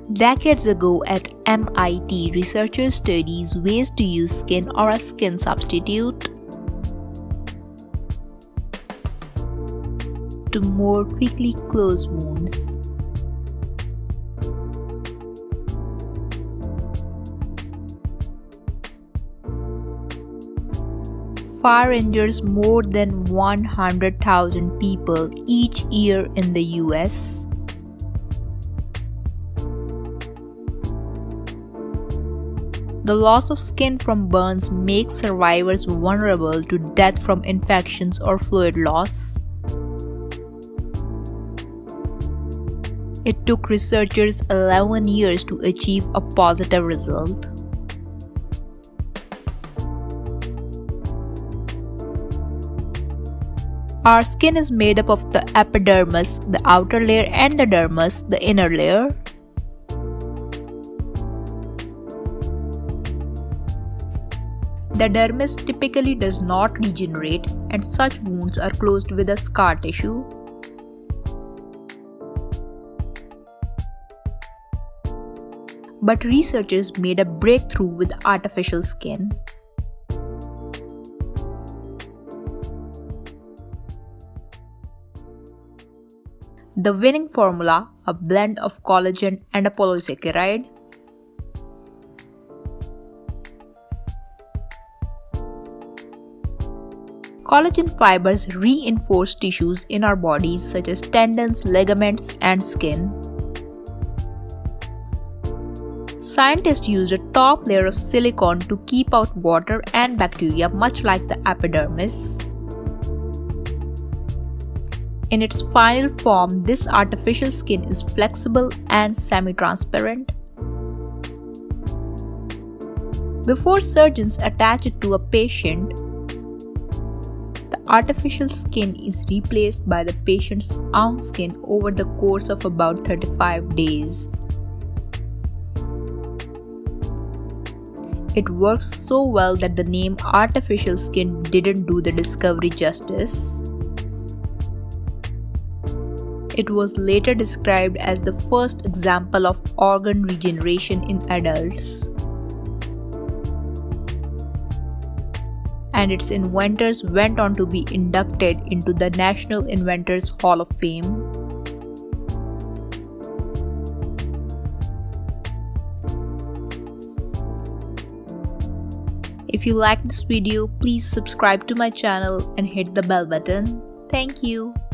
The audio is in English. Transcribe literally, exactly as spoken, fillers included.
Decades ago at M I T, researchers studied ways to use skin or a skin substitute to more quickly close wounds. Fire injures more than one hundred thousand people each year in the U S. The loss of skin from burns makes survivors vulnerable to death from infections or fluid loss. It took researchers eleven years to achieve a positive result. Our skin is made up of the epidermis, the outer layer, and the dermis, the inner layer. The dermis typically does not regenerate, and such wounds are closed with a scar tissue. But researchers made a breakthrough with artificial skin. The winning formula, a blend of collagen and a polysaccharide. Collagen fibers reinforce tissues in our bodies such as tendons, ligaments, and skin. Scientists used a top layer of silicone to keep out water and bacteria, much like the epidermis. In its final form, this artificial skin is flexible and semi-transparent. Before surgeons attach it to a patient, the artificial skin is replaced by the patient's own skin over the course of about thirty-five days. It works so well that the name artificial skin didn't do the discovery justice. It was later described as the first example of organ regeneration in adults. And its inventors went on to be inducted into the National Inventors Hall of Fame. If you like this video, please subscribe to my channel and hit the bell button. Thank you.